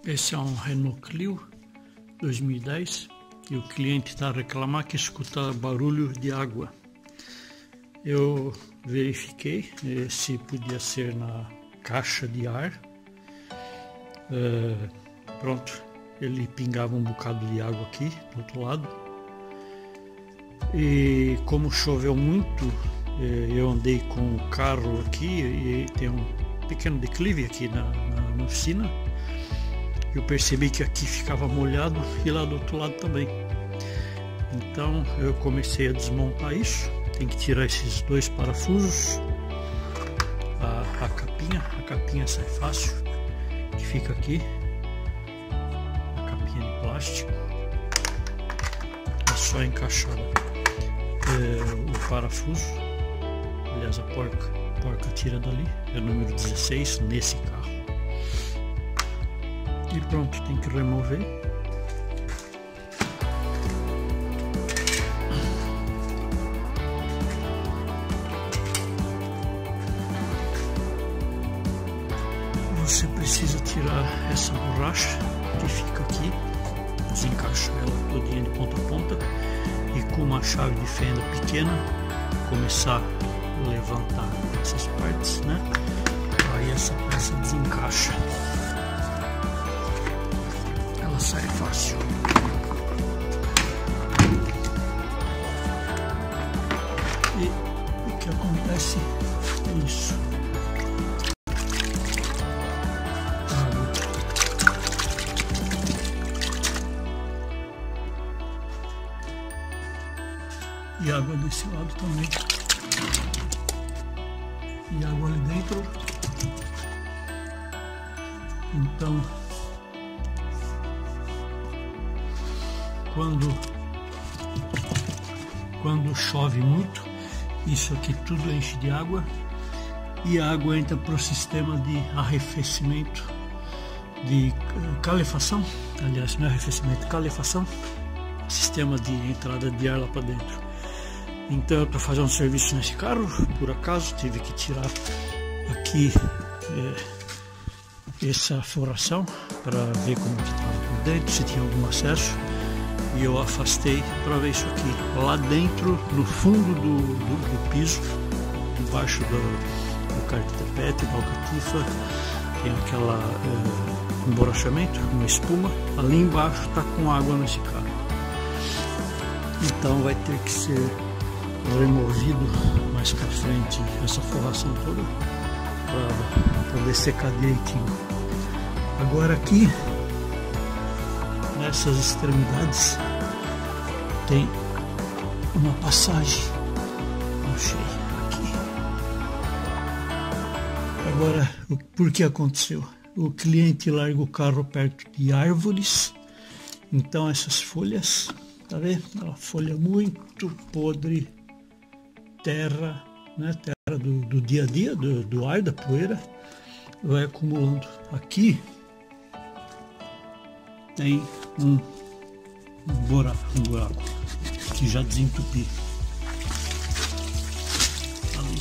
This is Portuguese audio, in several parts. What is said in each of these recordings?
Esse é um Renault Clio 2010 e o cliente está a reclamar que escuta barulho de água. Eu verifiquei se podia ser na caixa de ar. Pronto, ele pingava um bocado de água aqui do outro lado. E como choveu muito, eu andei com o carro aqui e tem um pequeno declive aqui na oficina. Eu percebi que aqui ficava molhado e lá do outro lado também. Então eu comecei a desmontar isso. Tem que tirar esses dois parafusos, a capinha sai fácil, que fica aqui, a capinha de plástico. É só encaixar o parafuso. Aliás, a porca tira dali, é o número 16 nesse carro. E pronto, tem que remover. Você precisa tirar essa borracha que fica aqui, desencaixar ela todinha de ponta a ponta e com uma chave de fenda pequena começar a levantar essas partes, né? Aí essa peça desencaixa. Ela sai fácil. E o que acontece é isso. E água desse lado também. E água ali dentro. Então, quando chove muito, isso aqui tudo enche de água e a água entra para o sistema de arrefecimento, de calefação. Aliás, não é arrefecimento, calefação, sistema de entrada de ar lá para dentro. Então eu estou fazendo um serviço nesse carro, por acaso tive que tirar aqui essa forração para ver como que estava por dentro, se tinha algum acesso, e eu afastei para ver isso aqui. Lá dentro, no fundo do piso, embaixo do cartapete, da alcatifa, tem aquela emborrachamento, uma espuma, ali embaixo está com água nesse carro. Então vai ter que ser removido mais para frente essa forração toda para poder secar direitinho. Agora aqui nessas extremidades tem uma passagem, achei aqui. Agora, por que aconteceu? O cliente larga o carro perto de árvores, então essas folhas, tá vendo? Uma folha muito podre, terra, né? Terra do dia a dia, do ar, da poeira, vai acumulando. Aqui tem um buraco que já desentupi. Ali.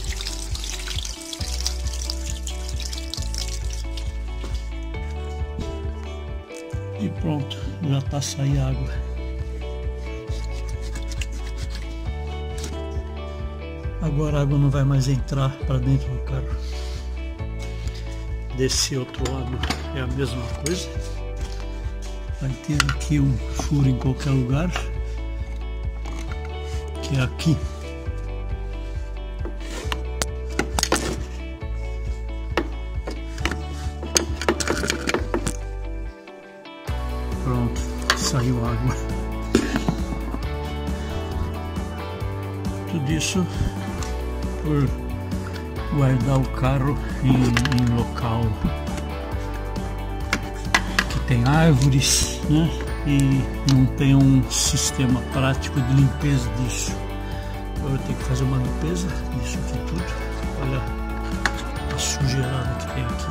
E pronto, já está saindo água. Agora a água não vai mais entrar para dentro do carro. Desse outro lado é a mesma coisa. Vai ter aqui um furo em qualquer lugar, que é aqui. Pronto, saiu água. Tudo isso por guardar o carro em local que tem árvores, né? E não tem um sistema prático de limpeza disso. Então eu tenho que fazer uma limpeza disso aqui tudo. Olha a sujeirada que tem aqui.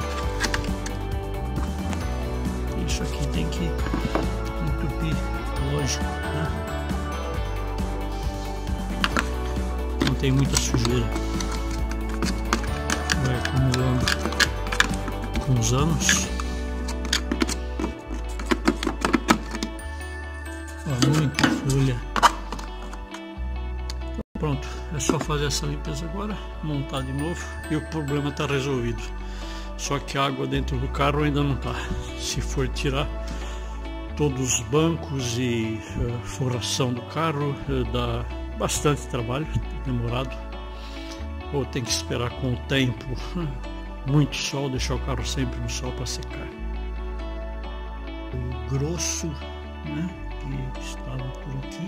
Isso aqui tem que entupir, lógico, né? Tem muita sujeira, vai acumulando com os anos. só fazer essa limpeza agora, montar de novo e o problema está resolvido. Só que a água dentro do carro ainda não está. Se for tirar todos os bancos e forração do carro, dá bastante trabalho, demorado. Ou tem que esperar com o tempo, muito sol, deixar o carro sempre no sol para secar. O grosso, né, que estava por aqui.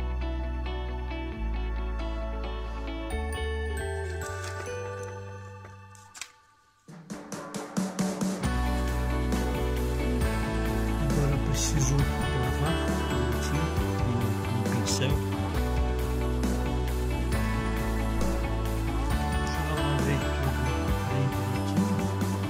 Agora preciso lavar com um pincel. Já lavei tudo bem bonitinho.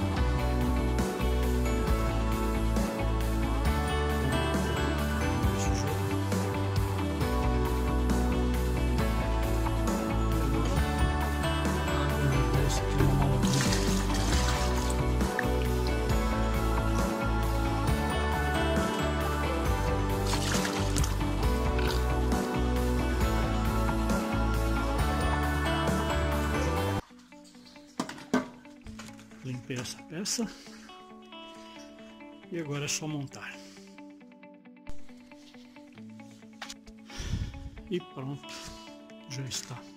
Limpei essa peça e agora é só montar. E pronto, já está.